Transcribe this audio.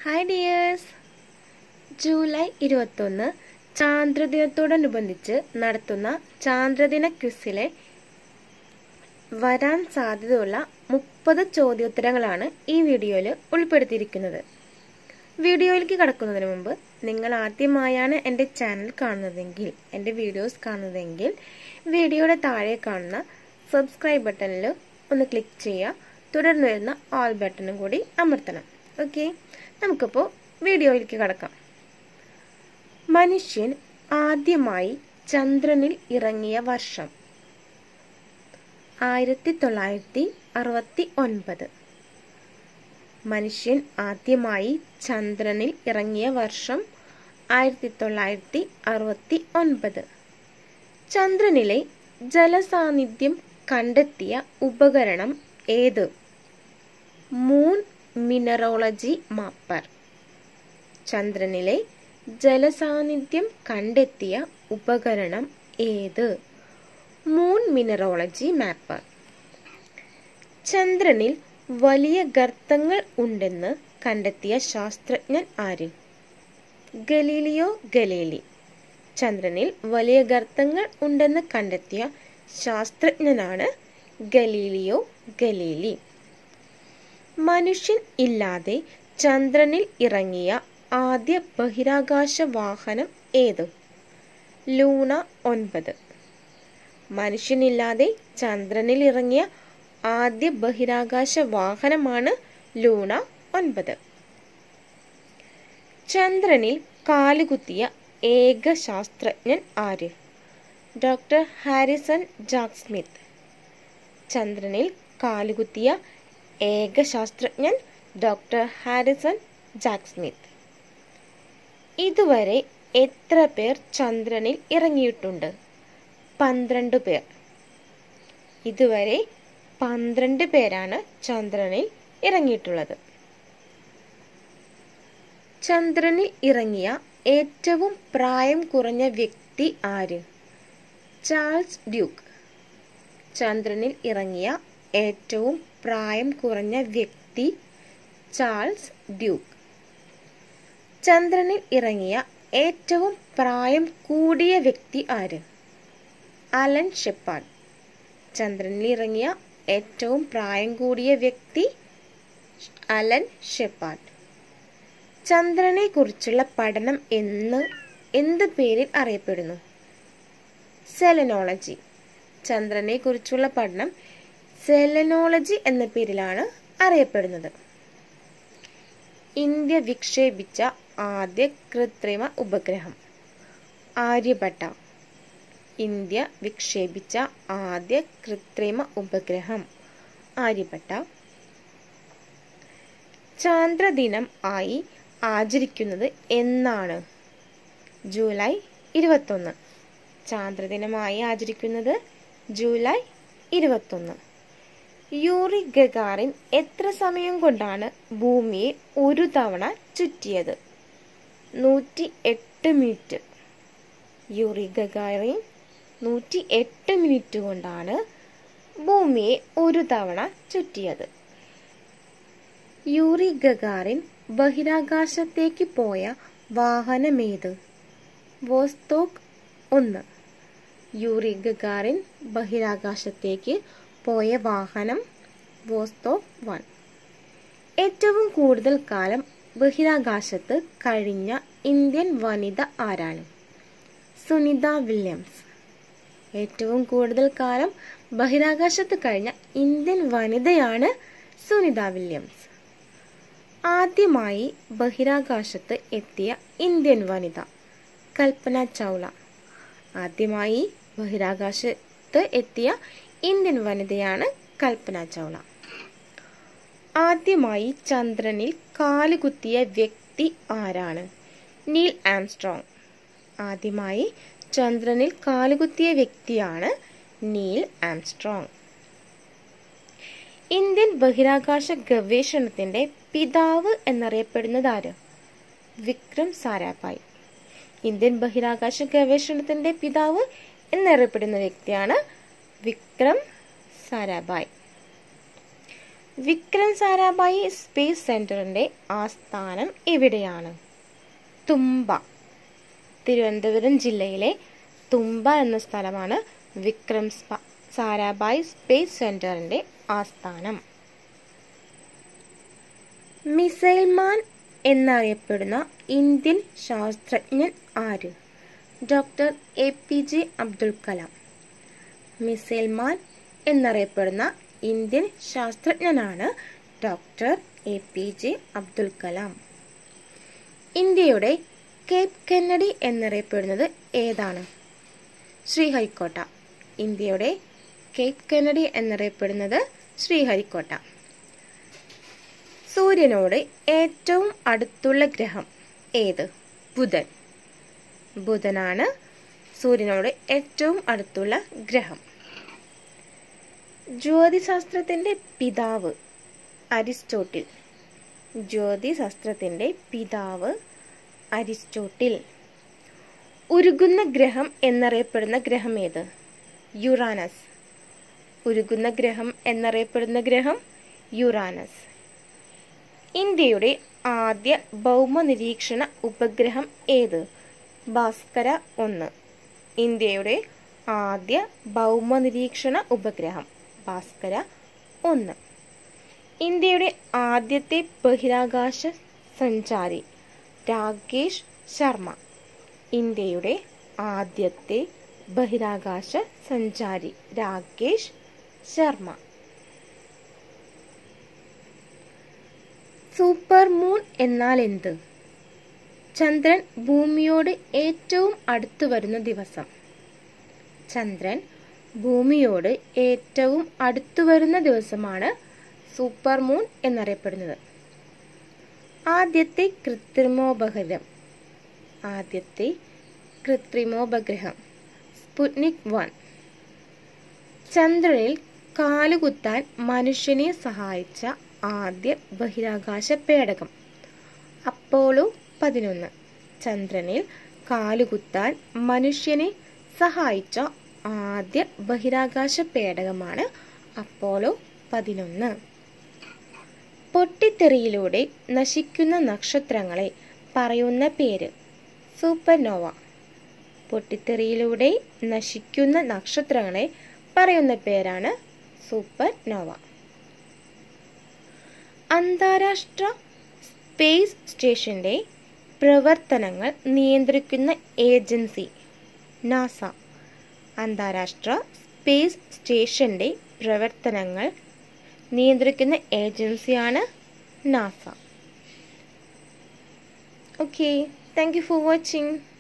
Hi dears, July 21 ചാന്ദ്രദിനത്തോടനുബന്ധിച്ച് നടത്തുന്ന ചാന്ദ്രദിന ക്വിസിലെ വരാൻ സാധ്യതയുള്ള 30 ചോദ്യോത്തരങ്ങളാണ് ഈ വീഡിയോയിൽ ഉൾപ്പെടുത്തിയിരിക്കുന്നത്. വീഡിയോയിലേക്ക് കടക്കുന്നതിന് മുമ്പ് നിങ്ങൾ ആദ്യമായാണ് എൻ്റെ ചാനൽ കാണുന്നതെങ്കിൽ, എൻ്റെ വീഡിയോസ് കാണുന്നതെങ്കിൽ വീഡിയോയുടെ താഴെ കാണുന്ന സബ്സ്ക്രൈബ് ബട്ടണിൽ ഒന്ന് ക്ലിക്ക് ചെയ്യുക. തുടർന്ന് വരുന്ന ഓൾ ബട്ടണും കൂടി അമർത്തണം. ഓക്കെ, നമുക്കിപ്പോൾ വീഡിയോയിലേക്ക് കടക്കാം. മനുഷ്യൻ ആദ്യമായി ചന്ദ്രനിൽ ഇറങ്ങിയ വർഷം 1969. മനുഷ്യൻ ആദ്യമായി ചന്ദ്രനിൽ ഇറങ്ങിയ വർഷം 1969. ചന്ദ്രനിലെ ജലസാന്നിധ്യം കണ്ടെത്തിയ ഉപകരണം ഏത്? Moon mineralogy mapper. ചന്ദ്രനിലെ ജലസാന്നിധ്യം കണ്ടെത്തിയ ഉപകരണം ഏത്? Moon mineralogy mapper. ചന്ദ്രനിൽ വലിയ ഗർത്തങ്ങൾ ഉണ്ടെന്ന് കണ്ടെത്തിയ ശാസ്ത്രജ്ഞൻ ആര്? Galileo Galilei. ചന്ദ്രനിൽ വലിയ ഗർത്തങ്ങൾ ഉണ്ടെന്ന് കണ്ടെത്തിയ ശാസ്ത്രജ്ഞനാണ് ഗലീലിയോ ഗലീലി. മനുഷ്യൻ ഇല്ലാതെ ചന്ദ്രനിൽ ഇറങ്ങിയ ആദ്യ ബഹിരാകാശ വാഹനം ഏത്? ലൂണ 9. മനുഷ്യനില്ലാതെ ചന്ദ്രനിൽ ഇറങ്ങിയ ആദ്യ ബഹിരാകാശ വാഹനമാണ് ലൂണ 9. ചന്ദ്രനിൽ കാലുകുത്തിയ ഏക ശാസ്ത്രജ്ഞൻ ആര്? Doctor Harrison Jack Smith. ചന്ദ്രനിൽ കാലുകുത്തിയ ഏക ശാസ്ത്രജ്ഞൻ ഡോക്ടർ ഹാരിസൺ ജാക്ക് സ്മിത്ത്. ഇതുവരെ എത്ര പേർ ചന്ദ്രനിൽ ഇറങ്ങിയിട്ടുണ്ട്? 12 പേർ. ഇതുവരെ 12 പേരാണ് ചന്ദ്രനിൽ ഇറങ്ങിയിട്ടുള്ളത്. ചന്ദ്രനിൽ ഇറങ്ങിയ ഏറ്റവും പ്രായം കുറഞ്ഞ വ്യക്തി ആര്? Charles Duke. ചന്ദ്രനിൽ ഇറങ്ങിയ ഏറ്റവും പ്രായം കുറഞ്ഞ വ്യക്തി ചാൾസ് ഡ്യൂക്ക്. ചന്ദ്രനിൽ ഇറങ്ങിയ ഏറ്റവും പ്രായം കൂടിയ വ്യക്തി ആര്? Alan Shepard. ചന്ദ്രനിൽ ഇറങ്ങിയ ഏറ്റവും പ്രായം കൂടിയ വ്യക്തി അലൻ ഷെപ്പാർഡ്. ചന്ദ്രനെ കുറിച്ചുള്ള പഠനം എന്ത് പേരിൽ അറിയപ്പെടുന്നു? സെലനോളജി. ചന്ദ്രനെ കുറിച്ചുള്ള പഠനം സെലനോളജി എന്ന പേരിലാണ് അറിയപ്പെടുന്നത്. ഇന്ത്യ വിക്ഷേപിച്ച ആദ്യ കൃത്രിമ ഉപഗ്രഹം? ആര്യഭട്ട. ഇന്ത്യ വിക്ഷേപിച്ച ആദ്യ കൃത്രിമ ഉപഗ്രഹം ആര്യഭട്ട. ചാന്ദ്രദിനം ആയി ആചരിക്കുന്നത് എന്നാണ്? ജൂലൈ 21. ചാന്ദ്രദിനമായി ആചരിക്കുന്നത് ജൂലൈ 21. യൂറി ഗഗാറിൻ എത്ര സമയം കൊണ്ടാണ് ഭൂമിയെ ഒരു തവണ ചുറ്റിയത്? 108 മിനിറ്റ്. യൂറി ഗഗാറിൻ 108 മിനിറ്റ് കൊണ്ടാണ് ഭൂമിയെ ഒരു തവണ ചുറ്റിയത്. യൂറി ഗഗാറിൻ ബഹിരാകാശത്തേക്ക് പോയ വാഹനമേത്? വോസ്റ്റോക്ക് 1. യൂറി ഗഗാറിൻ ബഹിരാകാശത്തേക്ക് പോയ വാഹനം വോസ്റ്റോക്ക് 1. ഏറ്റവും കൂടുതൽ കാലം ബഹിരാകാശത്ത് കഴിഞ്ഞ ഇന്ത്യൻ വനിത ആരാണ്? സുനിത വില്യംസ്. ഏറ്റവും കൂടുതൽ കാലം ബഹിരാകാശത്ത് കഴിഞ്ഞ ഇന്ത്യൻ വനിതയാണ് സുനിത വില്യംസ്. ആദ്യമായി ബഹിരാകാശത്ത് എത്തിയ ഇന്ത്യൻ വനിത? കൽപ്പന ചൗള. ആദ്യമായി ബഹിരാകാശത്ത് എത്തിയ ഇന്ത്യൻ വനിതയാണ് കൽപ്പന ചൗള. ആദ്യമായി ചന്ദ്രനിൽ കാലുകുത്തിയ വ്യക്തി ആരാണ്? Neil Armstrong. ആദ്യമായി ചന്ദ്രനിൽ കാലുകുത്തിയ വ്യക്തിയാണ് നീൽ ആംസ്ട്രോങ്. ഇന്ത്യൻ ബഹിരാകാശ ഗവേഷണത്തിന്റെ പിതാവ് എന്നറിയപ്പെടുന്നത് ആര്? വിക്രം സാരാഭായ്. ഇന്ത്യൻ ബഹിരാകാശ ഗവേഷണത്തിന്റെ പിതാവ് എന്നറിയപ്പെടുന്ന വ്യക്തിയാണ് വിക്രം സാരാഭായ്. വിക്രം സാരാഭായി സ്പേസ് സെന്ററിന്റെ ആസ്ഥാനം എവിടെയാണ്? തുമ്പ. തിരുവനന്തപുരം ജില്ലയിലെ തുമ്പ എന്ന സ്ഥലമാണ് വിക്രം സാരാഭായി സ്പേസ് സെന്ററിന്റെ ആസ്ഥാനം. മിസൈൽ മാൻ എന്നറിയപ്പെടുന്ന ഇന്ത്യൻ ശാസ്ത്രജ്ഞൻ ആര്? Doctor APJ Abdul Kalam. Missile man എന്നറിയപ്പെടുന്ന ഇന്ത്യൻ ശാസ്ത്രജ്ഞനാണ് ഡോക്ടർ APJ അബ്ദുൽ കലാം. ഇന്ത്യയുടെ കേപ്പ് കെന്നഡി എന്നറിയപ്പെടുന്നത് ഏതാണ്? ശ്രീഹരിക്കോട്ട. ഇന്ത്യയുടെ കേപ്പ് കെന്നഡി എന്നറിയപ്പെടുന്നത് ശ്രീഹരിക്കോട്ട. സൂര്യനോട് ഏറ്റവും അടുത്തുള്ള ഗ്രഹം ഏത്? ബുധൻ. ബുധനാണ് സൂര്യനോട് ഏറ്റവും അടുത്തുള്ള ഗ്രഹം. ജ്യോതിശാസ്ത്രത്തിന്റെ പിതാവ് അരിസ്റ്റോട്ടിൽ. ജ്യോതിശാസ്ത്രത്തിന്റെ പിതാവ് അരിസ്റ്റോട്ടിൽ. ഉരുകുന്ന ഗ്രഹം എന്നറിയപ്പെടുന്ന ഗ്രഹം ഏത്? യുറാനസ്. ഉരുകുന്ന ഗ്രഹം എന്നറിയപ്പെടുന്ന ഗ്രഹം യുറാനസ്. ഇന്ത്യയുടെ ആദ്യ ഭൗമ നിരീക്ഷണ ഉപഗ്രഹം ഏത്? ഭാസ്കര 1. ഇന്ത്യയുടെ ആദ്യ ഭൗമ നിരീക്ഷണ ഉപഗ്രഹം ഭാസ്കര 1. ഇന്ത്യയുടെ ആദ്യത്തെ ബഹിരാകാശ സഞ്ചാരി രാകേഷ് ശർമ്മ. ഇന്ത്യയുടെ ആദ്യത്തെ ബഹിരാകാശ സഞ്ചാരി രാകേഷ് ശർമ്മ. സൂപ്പർ മൂൺ എന്നാൽ എന്ത്? ചന്ദ്രൻ ഭൂമിയോട് ഏറ്റവും അടുത്തു വരുന്ന ദിവസം. ചന്ദ്രൻ ഭൂമിയോട് ഏറ്റവും അടുത്തു വരുന്ന ദിവസമാണ് സൂപ്പർ മൂൺ എന്നറിയപ്പെടുന്നത്. ആദ്യത്തെ കൃത്രിമോപഗ്രഹം സ്പുട്നിക് 1. ചന്ദ്രനിൽ കാലുകുത്താൻ മനുഷ്യനെ സഹായിച്ച ആദ്യ ബഹിരാകാശ പേടകം അപ്പോളോ 11. ചന്ദ്രനിൽ കാലുകുത്താൻ മനുഷ്യനെ സഹായിച്ച ആദ്യ ബഹിരാകാശ പേടകമാണ് അപ്പോളോ 11. പൊട്ടിത്തെറിയിലൂടെ നശിക്കുന്ന നക്ഷത്രങ്ങളെ പറയുന്ന പേര്? സൂപ്പർനോവ. പൊട്ടിത്തെറിയിലൂടെ നശിക്കുന്ന നക്ഷത്രങ്ങളെ പറയുന്ന പേരാണ് സൂപ്പർനോവ. അന്താരാഷ്ട്ര സ്പേസ് സ്റ്റേഷന്റെ പ്രവർത്തനങ്ങൾ നിയന്ത്രിക്കുന്ന ഏജൻസി? നാസ. അന്താരാഷ്ട്ര സ്പേസ് സ്റ്റേഷന്റെ പ്രവർത്തനങ്ങൾ നിയന്ത്രിക്കുന്ന ഏജൻസിയാണ് NASA. Okay, thank you for watching.